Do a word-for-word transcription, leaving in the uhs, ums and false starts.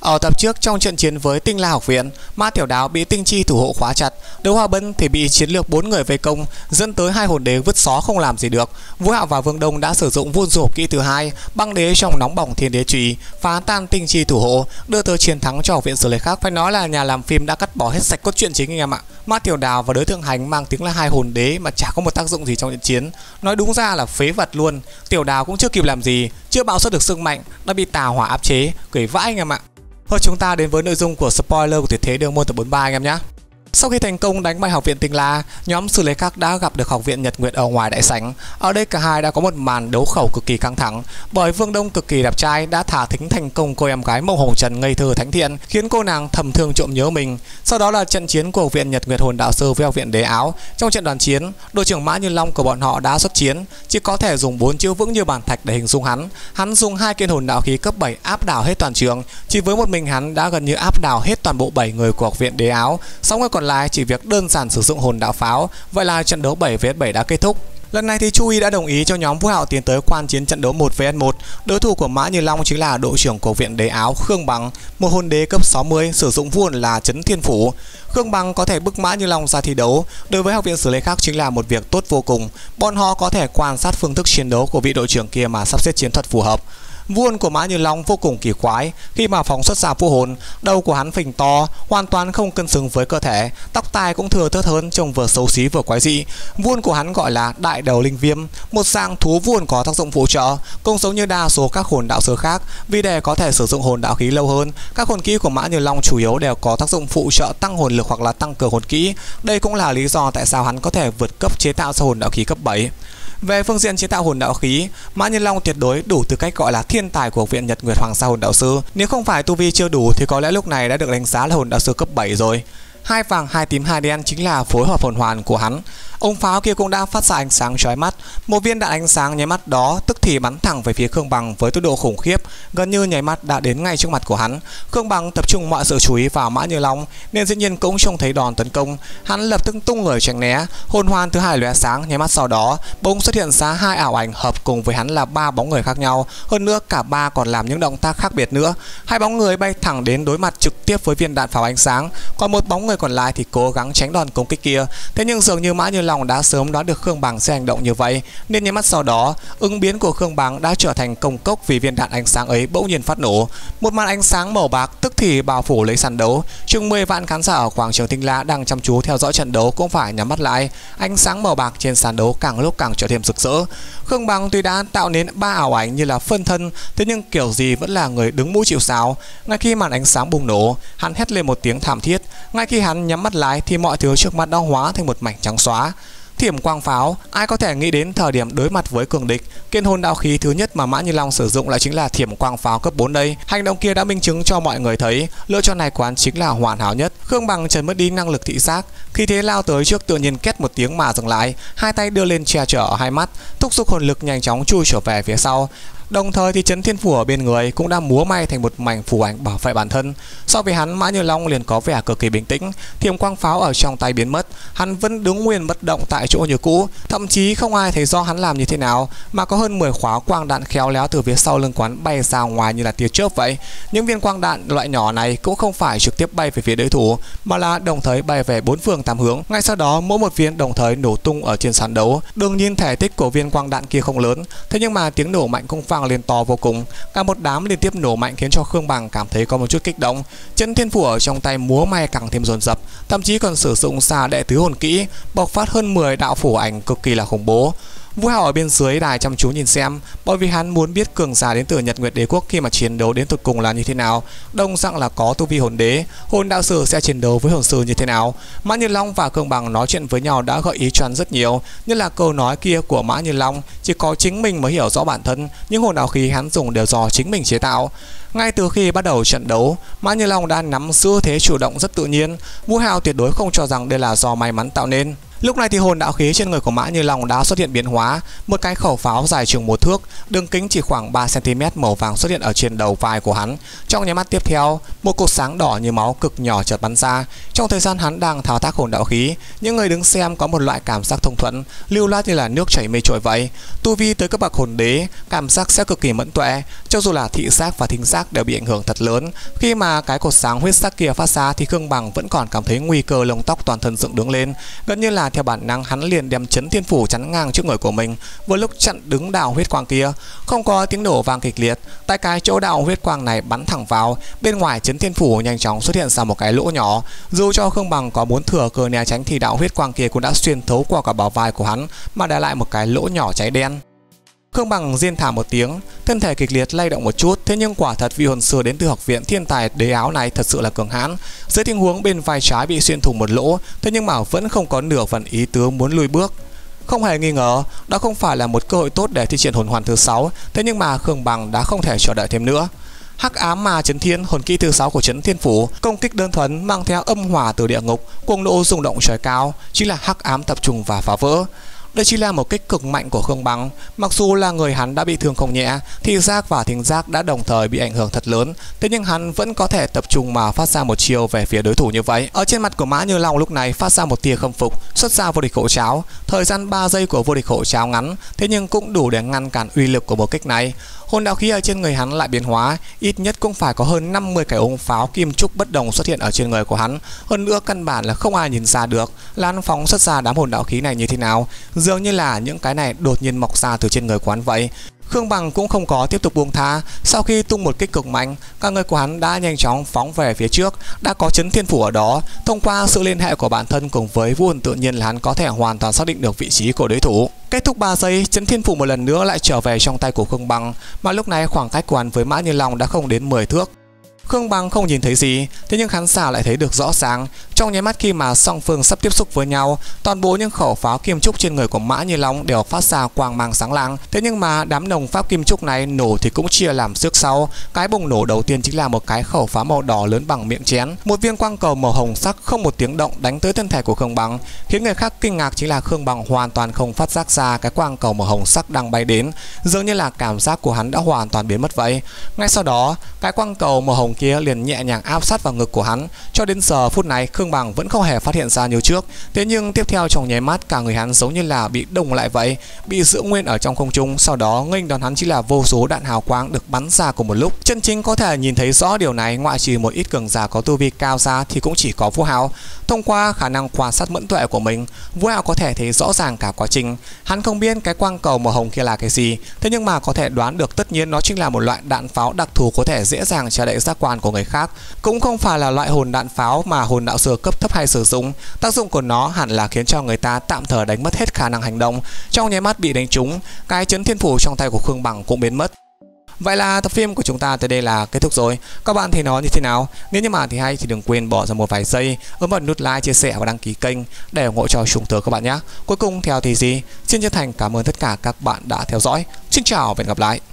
Ở tập trước trong trận chiến với Tinh La học viện, Mã Tiểu Đáo bị Tinh Chi thủ hộ khóa chặt, Đấu Hòa Bân thì bị chiến lược bốn người vây công, dẫn tới hai hồn đế vứt xó không làm gì được. Vũ Hạo và Vương Đông đã sử dụng vuông rổ kỹ thứ hai, băng đế trong nóng bỏng thiên đế chùy, phá tan Tinh Chi thủ hộ, đưa tới chiến thắng cho học viện Sử Lai Khắc. Phải nói là nhà làm phim đã cắt bỏ hết sạch cốt truyện chính anh em ạ. Mã Tiểu Đáo và Đới Thượng Hành mang tiếng là hai hồn đế mà chả có một tác dụng gì trong trận chiến, nói đúng ra là phế vật luôn. Tiểu Đáo cũng chưa kịp làm gì, chưa bạo xuất được sức mạnh đã bị tà hỏa áp chế, cười vãi anh em ạ. Thôi chúng ta đến với nội dung của spoiler của tuyệt thế đường môn tập bốn mươi ba anh em nhé. Sau khi thành công đánh bại học viện Tinh La, nhóm Sử Lai Khắc đã gặp được học viện Nhật Nguyệt ở ngoài đại sảnh. Ở đây cả hai đã có một màn đấu khẩu cực kỳ căng thẳng, bởi Vương Đông cực kỳ đẹp trai đã thả thính thành công cô em gái Mộng Hồng Trần ngây thơ thánh thiện, khiến cô nàng thầm thương trộm nhớ mình. Sau đó là trận chiến của học viện Nhật Nguyệt Hồn Đạo Sư với học viện Đế Áo. Trong trận đoàn chiến, đội trưởng Mã Như Long của bọn họ đã xuất chiến, chỉ có thể dùng bốn chữ vững như bàn thạch để hình dung hắn. Hắn dùng hai kiện hồn đạo khí cấp bảy áp đảo hết toàn trường, chỉ với một mình hắn đã gần như áp đảo hết toàn bộ bảy người của học viện Đế Áo. Sáu người còn lại chỉ việc đơn giản sử dụng hồn đạo pháo. Vậy là trận đấu bảy vs bảy đã kết thúc. Lần này thì Chu Y đã đồng ý cho nhóm Vũ Hạo tiến tới quan chiến trận đấu một vs một. Đối thủ của Mã Như Long chính là đội trưởng của viện Đế Áo Khương Bằng, một hồn đế cấp sáu mươi, sử dụng vua là Trấn Thiên Phủ. Khương Bằng có thể bức Mã Như Long ra thi đấu, đối với học viện Sử Lai Khắc chính là một việc tốt vô cùng. Bọn họ có thể quan sát phương thức chiến đấu của vị đội trưởng kia mà sắp xếp chiến thuật phù hợp. Vuông của Mã Như Long vô cùng kỳ quái, khi mà phóng xuất ra vô hồn, đầu của hắn phình to, hoàn toàn không cân xứng với cơ thể, tóc tai cũng thừa thớt hơn, trông vừa xấu xí vừa quái dị. Vuông của hắn gọi là Đại Đầu Linh Viêm, một dạng thú vuông có tác dụng phụ trợ, cũng giống như đa số các hồn đạo sư khác. Vì để có thể sử dụng hồn đạo khí lâu hơn, các hồn kỹ của Mã Như Long chủ yếu đều có tác dụng phụ trợ tăng hồn lực hoặc là tăng cường hồn kỹ. Đây cũng là lý do tại sao hắn có thể vượt cấp chế tạo ra hồn đạo khí cấp bảy. Về phương diện chế tạo hồn đạo khí, Mã Như Long tuyệt đối đủ tư cách gọi là thiên tài của học viện Nhật Nguyệt Hoàng Sa Hồn Đạo Sư. Nếu không phải tu vi chưa đủ thì có lẽ lúc này đã được đánh giá là hồn đạo sư cấp bảy rồi. Hai vàng, hai tím, hai đen chính là phối hợp hồn hoàn của hắn. Ống pháo kia cũng đã phát ra ánh sáng chói mắt. Một viên đạn ánh sáng nháy mắt đó tức thì bắn thẳng về phía Khương Bằng với tốc độ khủng khiếp, gần như nháy mắt đã đến ngay trước mặt của hắn. Khương Bằng tập trung mọi sự chú ý vào Mã Như Long nên dĩ nhiên cũng trông thấy đòn tấn công. Hắn lập tức tung người tránh né. Hồn hoàn thứ hai lóe sáng, nháy mắt sau đó bỗng xuất hiện ra hai ảo ảnh hợp cùng với hắn là ba bóng người khác nhau. Hơn nữa cả ba còn làm những động tác khác biệt nữa. Hai bóng người bay thẳng đến đối mặt trực tiếp với viên đạn pháo ánh sáng, còn một bóng người còn lại thì cố gắng tránh đòn công kích kia. Thế nhưng dường như Mã Như Long đã sớm đoán được Khương Bằng sẽ hành động như vậy, nên nháy mắt sau đó ứng biến của Khương Bằng đã trở thành công cốc vì viên đạn ánh sáng ấy bỗng nhiên phát nổ. Một màn ánh sáng màu bạc tức thì bao phủ lấy sàn đấu. Chừng mười vạn khán giả ở quảng trường Tinh La đang chăm chú theo dõi trận đấu cũng phải nhắm mắt lại. Ánh sáng màu bạc trên sàn đấu càng lúc càng trở thêm rực rỡ. Khương Bằng tuy đã tạo nên ba ảo ảnh như là phân thân, thế nhưng kiểu gì vẫn là người đứng mũi chịu sào. Ngay khi màn ánh sáng bùng nổ, hắn hét lên một tiếng thảm thiết. Ngay khi hắn nhắm mắt lại thì mọi thứ trước mặt đã hóa thành một mảnh trắng xóa. Thiểm quang pháo, ai có thể nghĩ đến thời điểm đối mặt với cường địch, kiện hồn đạo khí thứ nhất mà Mã Như Long sử dụng lại chính là thiểm quang pháo cấp bốn đây. Hành động kia đã minh chứng cho mọi người thấy lựa chọn này của hắn chính là hoàn hảo nhất. Khương Bằng chợt mất đi năng lực thị giác, khi thế lao tới trước tự nhiên két một tiếng mà dừng lại, hai tay đưa lên che chở hai mắt, thúc giục hồn lực nhanh chóng chui trở về phía sau. Đồng thời thì Trấn Thiên Phủ ở bên người cũng đã múa may thành một mảnh phù ảnh bảo vệ bản thân. So với hắn, Mã Như Long liền có vẻ cực kỳ bình tĩnh. Thiểm quang pháo ở trong tay biến mất, hắn vẫn đứng nguyên bất động tại chỗ như cũ. Thậm chí không ai thấy do hắn làm như thế nào, mà có hơn mười khóa quang đạn khéo léo từ phía sau lưng quán bay ra ngoài như là tia chớp vậy. Những viên quang đạn loại nhỏ này cũng không phải trực tiếp bay về phía đối thủ, mà là đồng thời bay về bốn phương tám hướng. Ngay sau đó mỗi một viên đồng thời nổ tung ở trên sàn đấu. Đương nhiên thể tích của viên quang đạn kia không lớn, thế nhưng mà tiếng nổ mạnh cũng vang lên to vô cùng. Cả một đám liên tiếp nổ mạnh khiến cho Khương Bằng cảm thấy có một chút kích động. Trấn Thiên Phủ ở trong tay múa may càng thêm dồn dập, thậm chí còn sử dụng xà đệ tứ hồn kỹ, bộc phát hơn mười đạo phủ ảnh cực kỳ là khủng bố. Vũ Hạo ở bên dưới đài chăm chú nhìn xem, bởi vì hắn muốn biết cường giả đến từ Nhật Nguyệt Đế Quốc khi mà chiến đấu đến tận cùng là như thế nào. Đồng dạng là có tu vi hồn đế, hồn đạo sư sẽ chiến đấu với hồn sư như thế nào. Mã Như Long và Khương Bằng nói chuyện với nhau đã gợi ý cho hắn rất nhiều, như là câu nói kia của Mã Như Long, chỉ có chính mình mới hiểu rõ bản thân, những hồn đạo khí hắn dùng đều do chính mình chế tạo. Ngay từ khi bắt đầu trận đấu, Mã Như Long đã nắm giữ thế chủ động rất tự nhiên. Vũ Hạo tuyệt đối không cho rằng đây là do may mắn tạo nên. Lúc này thì hồn đạo khí trên người của Mã Như Long đã xuất hiện biến hóa, một cái khẩu pháo dài chừng một thước, đường kính chỉ khoảng ba xăng ti mét màu vàng xuất hiện ở trên đầu vai của hắn. Trong nháy mắt tiếp theo, một cột sáng đỏ như máu cực nhỏ chợt bắn ra. Trong thời gian hắn đang thao tác hồn đạo khí, những người đứng xem có một loại cảm giác thông thuận, lưu loát như là nước chảy mây trôi vậy. Tu vi tới cấp bậc hồn đế, cảm giác sẽ cực kỳ mẫn tuệ, cho dù là thị giác và thính giác đều bị ảnh hưởng thật lớn. Khi mà cái cột sáng huyết sắc kia phát ra thì Khương Bằng vẫn còn cảm thấy nguy cơ lông tóc toàn thân dựng đứng lên, gần như là theo bản năng hắn liền đem chấn thiên phủ chắn ngang trước người của mình, vừa lúc chặn đứng đạo huyết quang kia. Không có tiếng nổ vang kịch liệt, tại cái chỗ đạo huyết quang này bắn thẳng vào, bên ngoài chấn thiên phủ nhanh chóng xuất hiện ra một cái lỗ nhỏ. Dù cho Khương Bằng có muốn thừa cơ né tránh thì đạo huyết quang kia cũng đã xuyên thấu qua cả bả vai của hắn mà để lại một cái lỗ nhỏ cháy đen. Khương Bằng rên thảm một tiếng, thân thể kịch liệt lay động một chút, thế nhưng quả thật vị hồn sư đến từ học viện thiên tài đế áo này thật sự là cường hãn. Dưới tình huống bên vai trái bị xuyên thủng một lỗ, thế nhưng mà vẫn không có nửa phần ý tứ muốn lùi bước. Không hề nghi ngờ, đó không phải là một cơ hội tốt để thi triển hồn hoàn thứ sáu, thế nhưng mà Khương Bằng đã không thể chờ đợi thêm nữa. Hắc ám ma chấn thiên, hồn kỹ thứ sáu của chấn thiên phủ, công kích đơn thuần mang theo âm hỏa từ địa ngục, cuồng nộ rung động trời cao, chính là hắc ám tập trung và phá vỡ. Đây chỉ là một kích cực mạnh của Khương Bằng. Mặc dù là người hắn đã bị thương không nhẹ, thị giác và thính giác đã đồng thời bị ảnh hưởng thật lớn, thế nhưng hắn vẫn có thể tập trung mà phát ra một chiêu về phía đối thủ như vậy. Ở trên mặt của Mã Như Long lúc này phát ra một tia khâm phục, xuất ra vô địch hộ cháo. Thời gian ba giây của vô địch hộ cháo ngắn, thế nhưng cũng đủ để ngăn cản uy lực của một kích này. Hồn đạo khí ở trên người hắn lại biến hóa, ít nhất cũng phải có hơn năm mươi cái ống pháo kim trúc bất đồng xuất hiện ở trên người của hắn. Hơn nữa căn bản là không ai nhìn ra được là hắn phóng xuất ra đám hồn đạo khí này như thế nào, dường như là những cái này đột nhiên mọc ra từ trên người của hắn vậy. Khương Bằng cũng không có tiếp tục buông tha, sau khi tung một kích cực mạnh, cả người của hắn đã nhanh chóng phóng về phía trước, đã có chấn thiên phủ ở đó, thông qua sự liên hệ của bản thân cùng với vũ hồn tự nhiên là hắn có thể hoàn toàn xác định được vị trí của đối thủ. Kết thúc ba giây, chấn thiên phủ một lần nữa lại trở về trong tay của Khương Bằng, mà lúc này khoảng cách của hắn với Mã Như Long đã không đến mười thước. Khương Bằng không nhìn thấy gì, thế nhưng khán giả lại thấy được rõ ràng. Trong nháy mắt khi mà song phương sắp tiếp xúc với nhau, toàn bộ những khẩu pháo kim trúc trên người của Mã Như Long đều phát ra quang mang sáng lạng. Thế nhưng mà đám nồng pháp kim trúc này nổ thì cũng chia làm trước sau. Cái bùng nổ đầu tiên chính là một cái khẩu pháo màu đỏ lớn bằng miệng chén, một viên quang cầu màu hồng sắc không một tiếng động đánh tới thân thể của Khương Bằng. Khiến người khác kinh ngạc chính là Khương Bằng hoàn toàn không phát giác ra cái quang cầu màu hồng sắc đang bay đến, dường như là cảm giác của hắn đã hoàn toàn biến mất vậy. Ngay sau đó, cái quang cầu màu hồng kia liền nhẹ nhàng áp sát vào ngực của hắn. Cho đến giờ phút này Khương Bằng vẫn không hề phát hiện ra như trước. Thế nhưng tiếp theo trong nháy mắt cả người hắn giống như là bị đông lại vậy, bị giữ nguyên ở trong không trung. Sau đó nghênh đón hắn chỉ là vô số đạn hào quang được bắn ra cùng một lúc. Chân chính có thể nhìn thấy rõ điều này, ngoại trừ một ít cường giả có tu vi cao ra thì cũng chỉ có Vũ Hạo. Thông qua khả năng quan sát mẫn tuệ của mình, Vũ Hạo có thể thấy rõ ràng cả quá trình. Hắn không biết cái quang cầu màu hồng kia là cái gì, thế nhưng mà có thể đoán được tất nhiên nó chính là một loại đạn pháo đặc thù có thể dễ dàng che đậy giác quan của người khác. Cũng không phải là loại hồn đạn pháo mà hồn đạo sư cấp thấp hay sử dụng. Tác dụng của nó hẳn là khiến cho người ta tạm thời đánh mất hết khả năng hành động. Trong nháy mắt bị đánh trúng, cái chấn thiên phủ trong tay của Khương Bằng cũng biến mất. Vậy là tập phim của chúng ta tới đây là kết thúc rồi. Các bạn thấy nó như thế nào? Nếu như mà thì hay thì đừng quên bỏ ra một vài giây, ấn vào nút like, chia sẻ và đăng ký kênh để ủng hộ cho Trung Tớ các bạn nhé. Cuối cùng theo thì gì? Xin chân thành cảm ơn tất cả các bạn đã theo dõi. Xin chào và hẹn gặp lại.